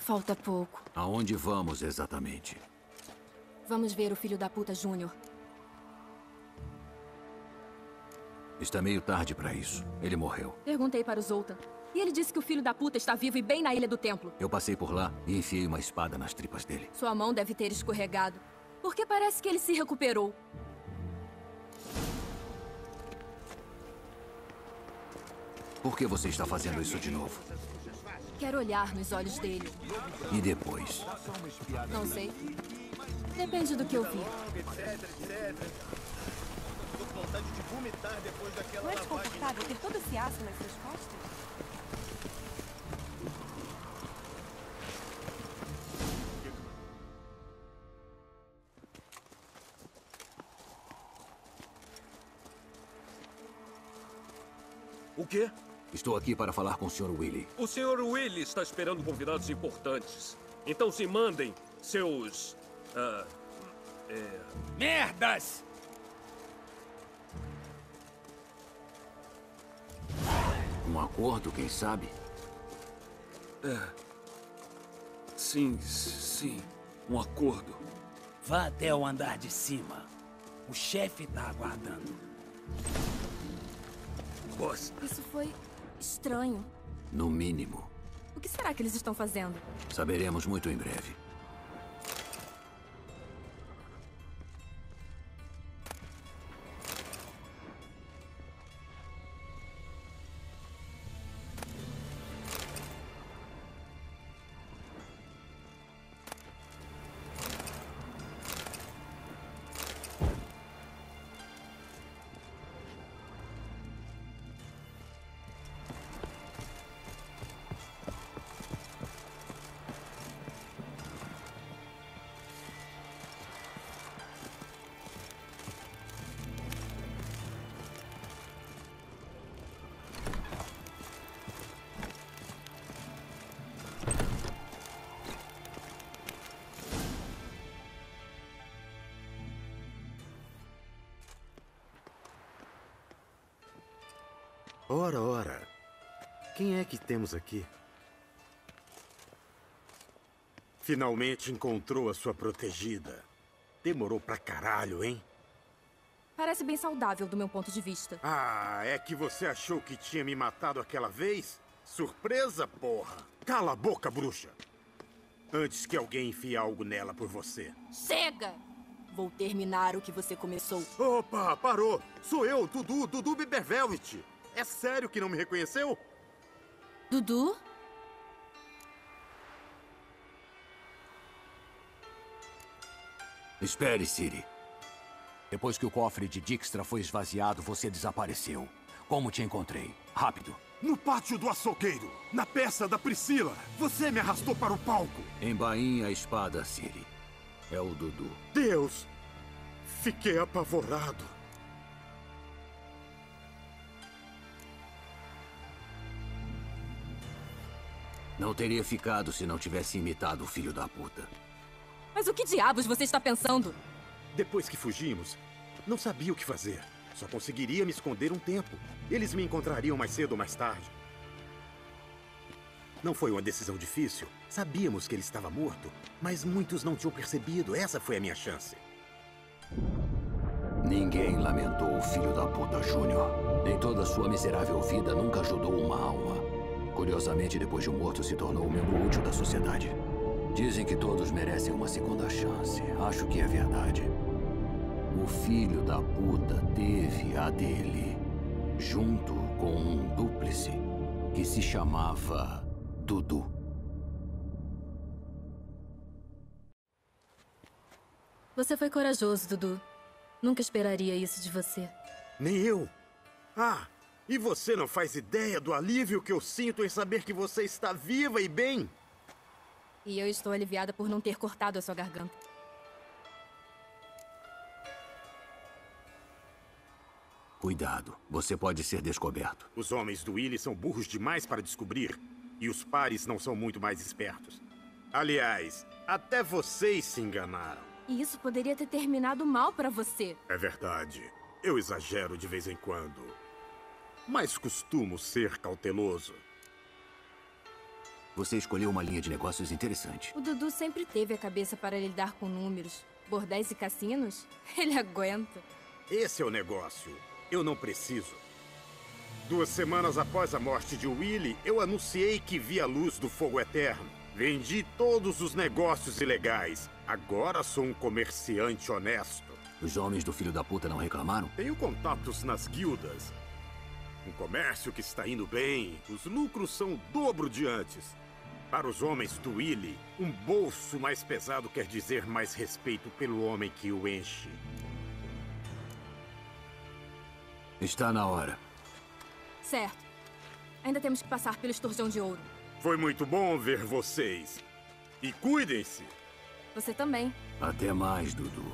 Falta pouco. Aonde vamos exatamente? Vamos ver o filho da puta Júnior. Está meio tarde para isso. Ele morreu. Perguntei para o Zoltan. E ele disse que o filho da puta está vivo e bem na Ilha do Templo. Eu passei por lá e enfiei uma espada nas tripas dele. Sua mão deve ter escorregado. Porque parece que ele se recuperou. Por que você está fazendo isso de novo? Quero olhar nos olhos dele. E depois? Não sei. Depende do que eu vir. Tô com vontade de vomitar depois daquela Não é lavagem. desconfortável ter todo esse aço nas suas costas? O quê? Estou aqui para falar com o Sr. Willy. O Sr. Willy está esperando convidados importantes. Então se mandem seus... Merdas! Um acordo, quem sabe? Sim. Um acordo. Vá até o andar de cima. O chefe tá aguardando. Bosta. Isso foi estranho. No mínimo. O que será que eles estão fazendo? Saberemos muito em breve. Ora. Quem é que temos aqui? Finalmente encontrou a sua protegida. Demorou pra caralho, hein? Parece bem saudável do meu ponto de vista. Ah, é que você achou que tinha me matado aquela vez? Surpresa, porra! Cala a boca, bruxa! Antes que alguém enfie algo nela por você. Chega! Vou terminar o que você começou. Opa, parou! Sou eu, Dudu Bibervelvet! É sério que não me reconheceu? Dudu? Espere, Ciri. Depois que o cofre de Dijkstra foi esvaziado, você desapareceu. Como te encontrei? Rápido. No pátio do açougueiro, na peça da Priscila. Você me arrastou para o palco. Embainha a espada, Ciri. É o Dudu. Deus! Fiquei apavorado. Não teria ficado se não tivesse imitado o filho da puta. Mas o que diabos você está pensando? Depois que fugimos, não sabia o que fazer. Só conseguiria me esconder um tempo. Eles me encontrariam mais cedo ou mais tarde. Não foi uma decisão difícil. Sabíamos que ele estava morto, mas muitos não tinham percebido. Essa foi a minha chance. Ninguém lamentou o filho da puta Júnior. Em toda a sua miserável vida, nunca ajudou uma alma. Curiosamente, depois de morto, se tornou um membro útil da sociedade. Dizem que todos merecem uma segunda chance. Acho que é verdade. O filho da puta teve a dele, junto com um dúplice que se chamava Dudu. Você foi corajoso, Dudu. Nunca esperaria isso de você. Nem eu. Ah, e você não faz ideia do alívio que eu sinto em saber que você está viva e bem? E eu estou aliviada por não ter cortado a sua garganta. Cuidado, você pode ser descoberto. Os homens do Willy são burros demais para descobrir. E os pares não são muito mais espertos. Aliás, até vocês se enganaram. E isso poderia ter terminado mal para você. É verdade. Eu exagero de vez em quando. Mas costumo ser cauteloso. Você escolheu uma linha de negócios interessante. O Dudu sempre teve a cabeça para lidar com números. Bordéis e cassinos? Ele aguenta. Esse é o negócio. Eu não preciso. 2 semanas após a morte de Willie, eu anunciei que vi a luz do fogo eterno. Vendi todos os negócios ilegais. Agora sou um comerciante honesto. Os homens do filho da puta não reclamaram? Tenho contatos nas guildas. Um comércio que está indo bem. Os lucros são o dobro de antes. Para os homens do Willie, um bolso mais pesado quer dizer mais respeito pelo homem que o enche. Está na hora. Certo. Ainda temos que passar pelo Esturjão de Ouro. Foi muito bom ver vocês. E cuidem-se. Você também. Até mais, Dudu.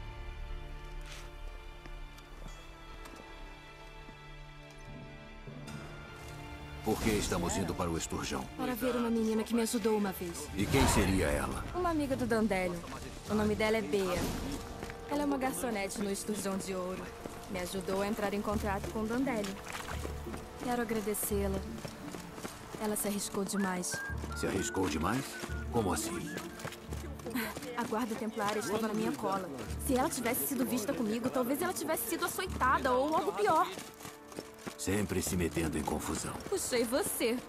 Por que estamos indo para o Esturjão? Para ver uma menina que me ajudou uma vez. E quem seria ela? Uma amiga do Dandelion. O nome dela é Bea. Ela é uma garçonete no Esturjão de Ouro. Me ajudou a entrar em contato com o Dandelion. Quero agradecê-la. Ela se arriscou demais. Se arriscou demais? Como assim? A guarda templária estava na minha cola. Se ela tivesse sido vista comigo, talvez ela tivesse sido açoitada ou algo pior. Sempre se metendo em confusão. Puxei você.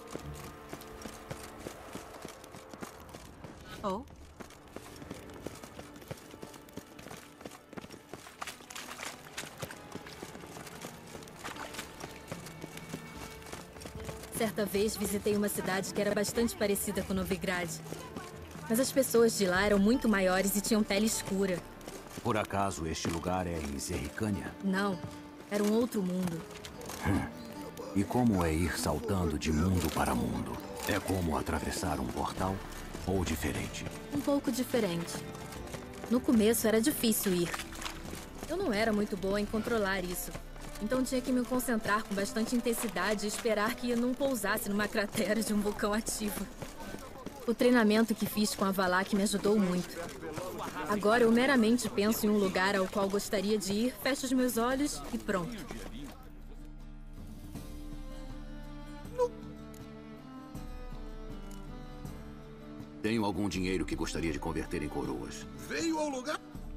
Oh? Certa vez visitei uma cidade que era bastante parecida com Novigrad. Mas as pessoas de lá eram muito maiores e tinham pele escura. Por acaso este lugar é em Zerricânia? Não, era um outro mundo. E como é ir saltando de mundo para mundo? É como atravessar um portal ou diferente? Um pouco diferente. No começo era difícil ir. Eu não era muito boa em controlar isso. Então tinha que me concentrar com bastante intensidade e esperar que não pousasse numa cratera de um vulcão ativo. O treinamento que fiz com a Valak me ajudou muito. Agora eu meramente penso em um lugar ao qual gostaria de ir, fecho os meus olhos e pronto. Tenho algum dinheiro que gostaria de converter em coroas. Veio ao lugar...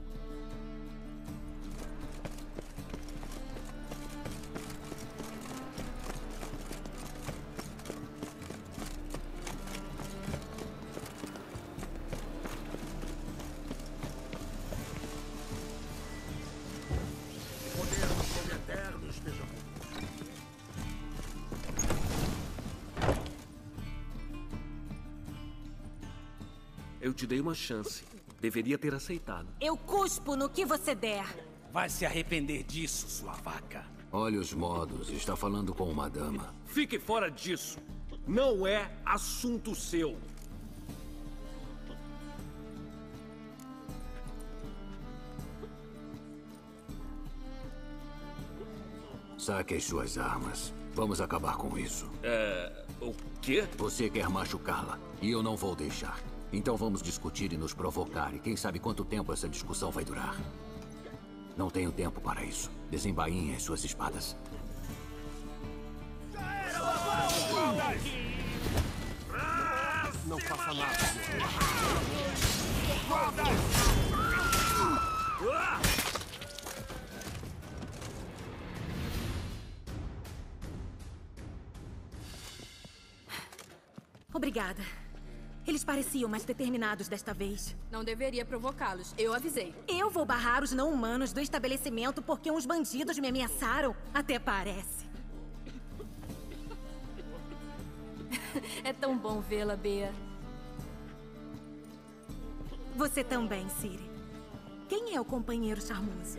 Eu te dei uma chance. Deveria ter aceitado. Eu cuspo no que você der. Vai se arrepender disso, sua vaca. Olha os modos, está falando com uma dama. Fique fora disso. Não é assunto seu. Saque as suas armas. Vamos acabar com isso. O quê? Você quer machucá-la, e eu não vou deixar. Então vamos discutir e nos provocar, e quem sabe quanto tempo essa discussão vai durar. Não tenho tempo para isso. Desembainhem as suas espadas. Não faça nada. Obrigada. Eles pareciam mais determinados desta vez. Não deveria provocá-los. Eu avisei. Eu vou barrar os não-humanos do estabelecimento porque uns bandidos me ameaçaram. Até parece. É tão bom vê-la, Bea. Você também, Ciri. Quem é o companheiro charmoso?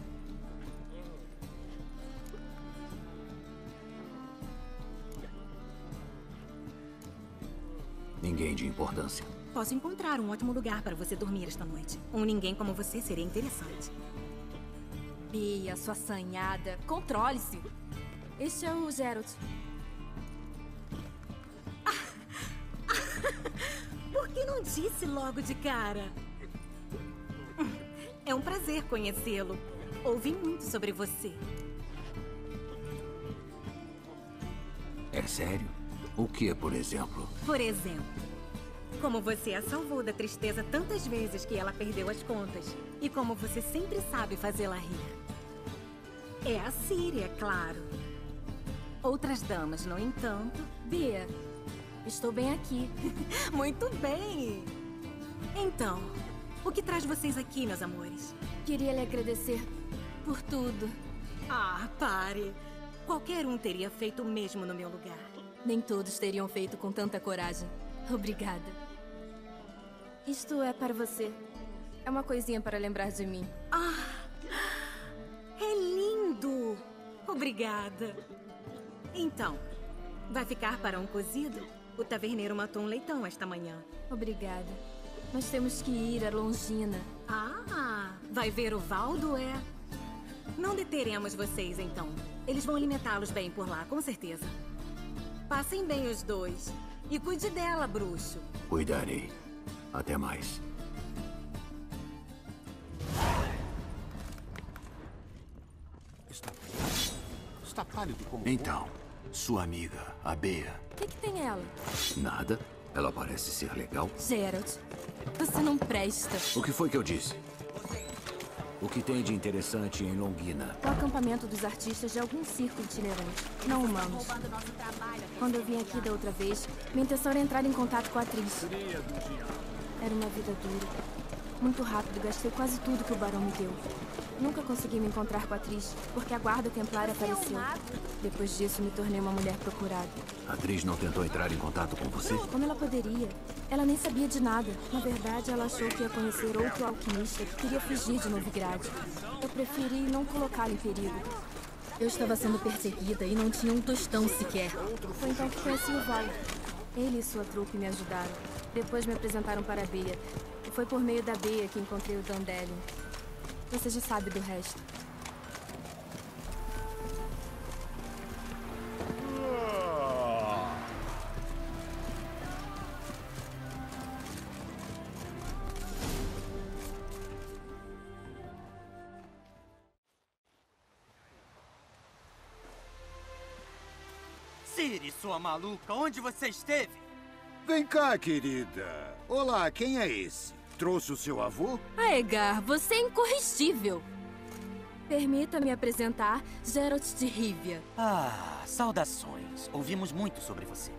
Ninguém de importância. Posso encontrar um ótimo lugar para você dormir esta noite. Um ninguém como você seria interessante. Bea, sua assanhada. Controle-se. Este é o Geralt. Por que não disse logo de cara? É um prazer conhecê-lo. Ouvi muito sobre você. É sério? O que, por exemplo? Por exemplo, como você a salvou da tristeza tantas vezes que ela perdeu as contas. E como você sempre sabe fazê-la rir. É a Ciri, é claro. Outras damas, no entanto... Bia, estou bem aqui. Muito bem! Então, o que traz vocês aqui, meus amores? Queria lhe agradecer por tudo. Ah, pare! Qualquer um teria feito o mesmo no meu lugar. Nem todos teriam feito com tanta coragem. Obrigada. Isto é para você. É uma coisinha para lembrar de mim. Ah! É lindo! Obrigada. Então, vai ficar para um cozido? O taverneiro matou um leitão esta manhã. Obrigada. Nós temos que ir a Longina. Ah, vai ver o Valdo, é? Não deteremos vocês, então. Eles vão alimentá-los bem por lá, com certeza. Passem bem os dois. E cuide dela, bruxo. Cuidarei. Até mais. Está pálido como... Então, sua amiga, a Bea. O que tem ela? Nada. Ela parece ser legal. Geralt, você não presta. O que foi que eu disse? O que tem de interessante em Longina? O acampamento dos artistas de algum circo itinerante, não humanos. Quando eu vim aqui da outra vez, minha intenção era entrar em contato com a atriz. Era uma vida dura. Muito rápido, gastei quase tudo que o barão me deu. Nunca consegui me encontrar com a atriz, porque a guarda templária apareceu. Depois disso, me tornei uma mulher procurada. A atriz não tentou entrar em contato com você? Como ela poderia? Ela nem sabia de nada. Na verdade, ela achou que ia conhecer outro alquimista que queria fugir de Novigrad. Eu preferi não colocá-la em perigo. Eu estava sendo perseguida e não tinha um tostão sequer. Foi então que conheci o Val. Ele e sua trupe me ajudaram. Depois me apresentaram para a Bea. E foi por meio da Bea que encontrei o Dandelion. Você já sabe do resto. Ciri, sua maluca, onde você esteve? Vem cá, querida. Olá, quem é esse? Trouxe o seu avô? Aegar, você é incorrigível. Permita-me apresentar Geralt de Rivia. Ah, saudações. Ouvimos muito sobre você.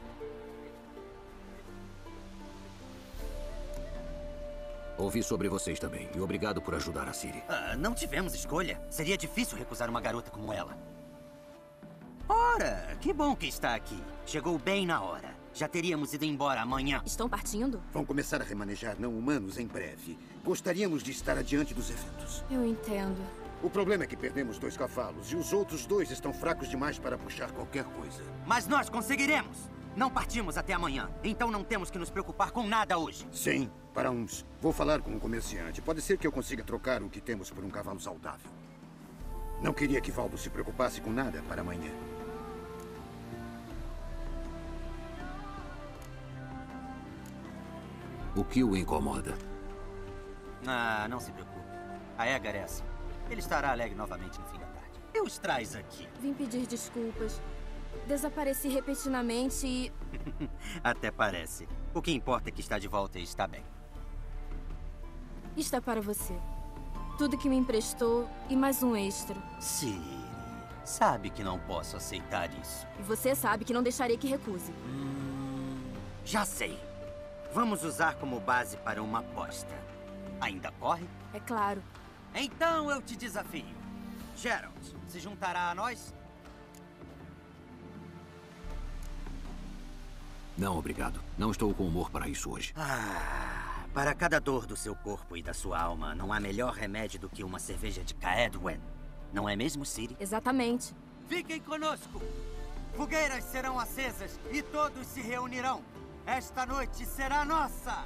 Ouvi sobre vocês também, e obrigado por ajudar a Ciri. Não tivemos escolha. Seria difícil recusar uma garota como ela. Ora, que bom que está aqui. Chegou bem na hora. Já teríamos ido embora amanhã. Estão partindo? Vão começar a remanejar não-humanos em breve. Gostaríamos de estar adiante dos eventos. Eu entendo. O problema é que perdemos 2 cavalos e os outros 2 estão fracos demais para puxar qualquer coisa. Mas nós conseguiremos! Não partimos até amanhã, então não temos que nos preocupar com nada hoje. Sim, para uns. Vou falar com um comerciante. Pode ser que eu consiga trocar o que temos por um cavalo saudável. Não queria que Valdo se preocupasse com nada para amanhã. O que o incomoda? Ah, não se preocupe. A Egar é assim. Ele estará alegre novamente no fim da tarde. Eu os traz aqui. Vim pedir desculpas. Desapareci repentinamente e... Até parece. O que importa é que está de volta e está bem. Está para você. Tudo que me emprestou e mais um extra. Ciri, sabe que não posso aceitar isso. E você sabe que não deixarei que recuse. Já sei. Vamos usar como base para uma aposta. Ainda corre? É claro. Então eu te desafio. Geralt, se juntará a nós? Não, obrigado. Não estou com humor para isso hoje. Para cada dor do seu corpo e da sua alma, não há melhor remédio do que uma cerveja de Caedwen. Não é mesmo, Ciri? Exatamente. Fiquem conosco! Fogueiras serão acesas e todos se reunirão. Esta noite será nossa!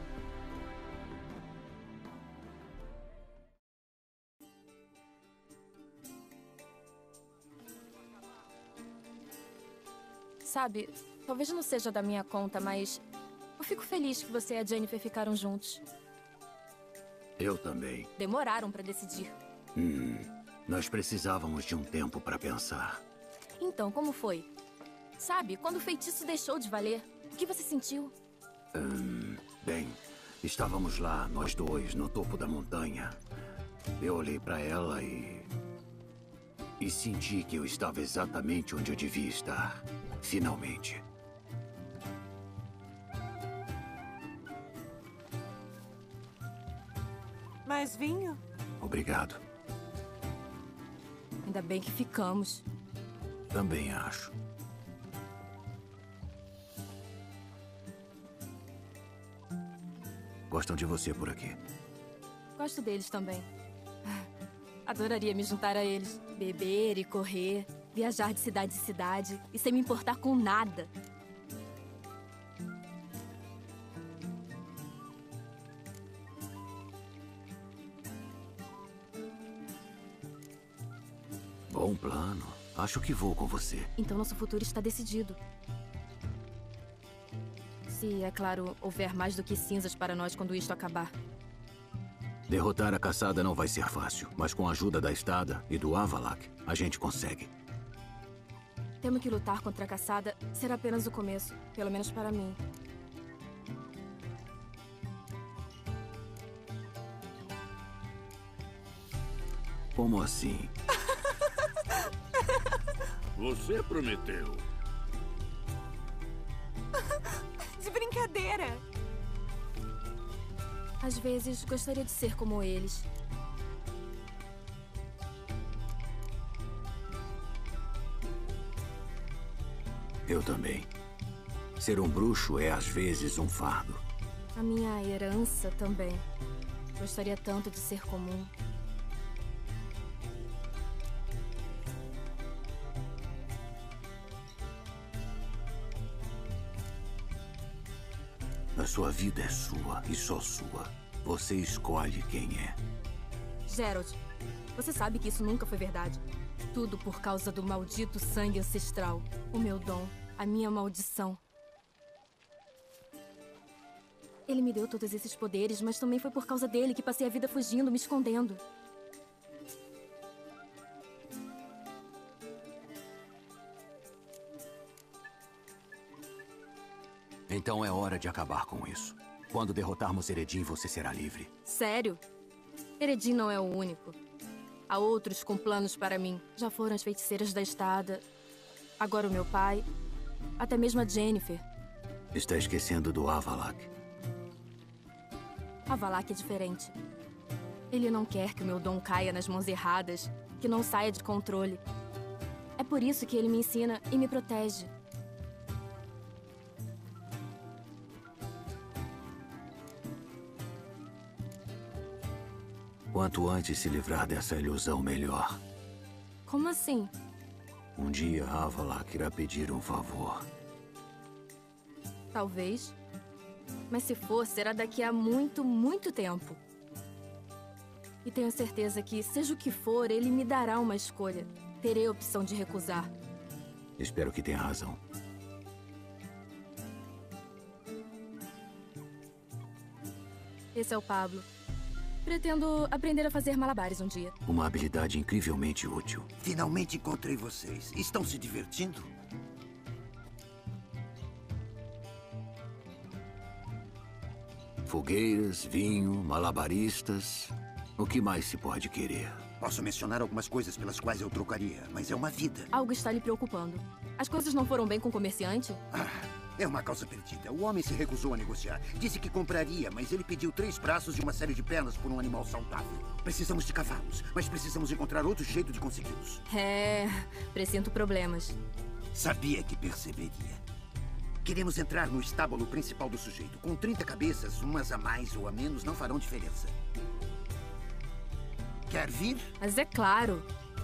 Sabe, talvez não seja da minha conta, mas eu fico feliz que você e a Jennifer ficaram juntos. Eu também. Demoraram para decidir. Nós precisávamos de um tempo para pensar. Então, como foi? Sabe, quando o feitiço deixou de valer, o que você sentiu? Bem, estávamos lá, nós dois, no topo da montanha. Eu olhei para ela e senti que eu estava exatamente onde eu devia estar. Finalmente. Mais vinho? Obrigado. Ainda bem que ficamos. Também acho. Gostam de você por aqui. Gosto deles também. Adoraria me juntar a eles. Beber e correr, viajar de cidade em cidade e sem me importar com nada. Bom plano. Acho que vou com você. Então nosso futuro está decidido. Se, é claro, houver mais do que cinzas para nós quando isto acabar. Derrotar a caçada não vai ser fácil, mas com a ajuda da Estada e do Avalak, a gente consegue. Temo que lutar contra a caçada será apenas o começo, pelo menos para mim. Como assim? Você prometeu. De brincadeira. Às vezes, gostaria de ser como eles. Eu também. Ser um bruxo é, às vezes, um fardo. A minha herança também. Gostaria tanto de ser comum. A sua vida é sua e só sua. Você escolhe quem é. Geralt, você sabe que isso nunca foi verdade. Tudo por causa do maldito sangue ancestral. O meu dom, a minha maldição. Ele me deu todos esses poderes, mas também foi por causa dele que passei a vida fugindo, me escondendo. Então é hora de acabar com isso. Quando derrotarmos Eredin, você será livre. Sério? Eredin não é o único. Há outros com planos para mim. Já foram as feiticeiras da Estada. Agora o meu pai. Até mesmo a Yennefer. Está esquecendo do Avalak. Avalak é diferente. Ele não quer que o meu dom caia nas mãos erradas, que não saia de controle. É por isso que ele me ensina e me protege. Quanto antes se livrar dessa ilusão, melhor. Como assim? Um dia Avalak irá pedir um favor. Talvez. Mas se for, será daqui a muito, muito tempo. E tenho certeza que, seja o que for, ele me dará uma escolha. Terei a opção de recusar. Espero que tenha razão. Esse é o Pablo. Pretendo aprender a fazer malabares um dia. Uma habilidade incrivelmente útil. Finalmente encontrei vocês. Estão se divertindo? Fogueiras, vinho, malabaristas. O que mais se pode querer? Posso mencionar algumas coisas pelas quais eu trocaria, mas é uma vida. Algo está lhe preocupando. As coisas não foram bem com o comerciante? É uma causa perdida. O homem se recusou a negociar. Disse que compraria, mas ele pediu 3 braços e uma série de pernas por um animal saudável. Precisamos de cavalos, mas precisamos encontrar outro jeito de consegui-los. Presinto problemas. Sabia que perceberia. Queremos entrar no estábulo principal do sujeito. Com 30 cabeças, umas a mais ou a menos não farão diferença. Quer vir? Mas é claro.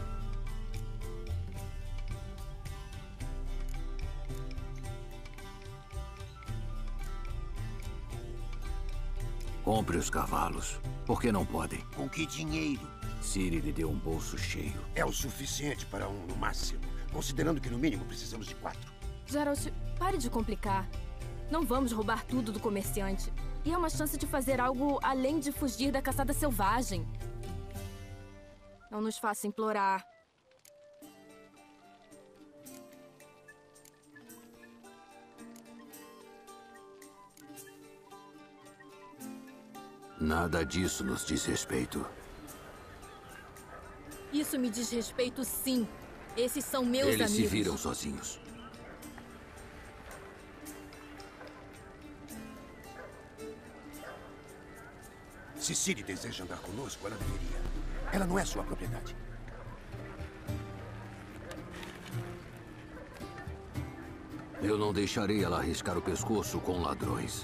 Compre os cavalos. Por que não podem? Com que dinheiro? Ciri lhe deu um bolso cheio. É o suficiente para um no máximo. Considerando que no mínimo precisamos de 4. Geralt, pare de complicar. Não vamos roubar tudo do comerciante. E é uma chance de fazer algo além de fugir da caçada selvagem. Não nos faça implorar. Nada disso nos diz respeito. Isso me diz respeito, sim. Esses são meus amigos. Eles se viram sozinhos. Se Ciri deseja andar conosco, ela deveria. Ela não é sua propriedade. Eu não deixarei ela arriscar o pescoço com ladrões.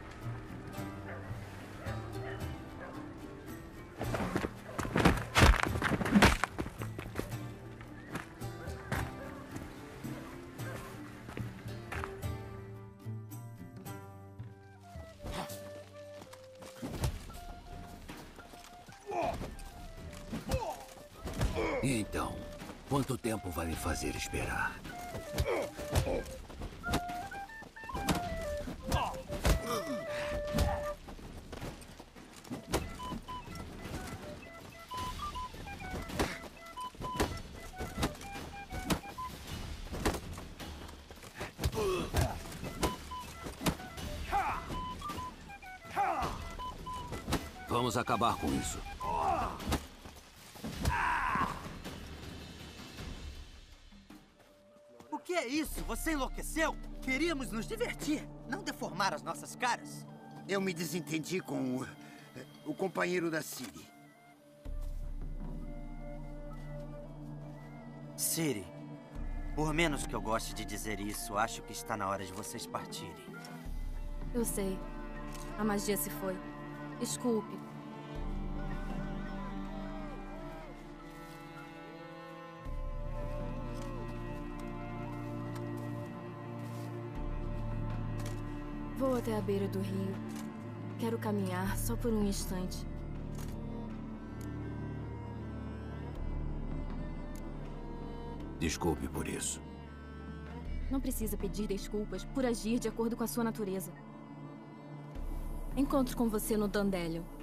E então, quanto tempo vai me fazer esperar? Vamos acabar com isso. O que é isso? Você enlouqueceu? Queríamos nos divertir, não deformar as nossas caras. Eu me desentendi com o companheiro da Ciri. Ciri, por menos que eu goste de dizer isso, acho que está na hora de vocês partirem. Eu sei. A magia se foi. Desculpe. Vou até a beira do rio. Quero caminhar só por um instante. Desculpe por isso. Não precisa pedir desculpas por agir de acordo com a sua natureza. Encontro com você no Dandelion.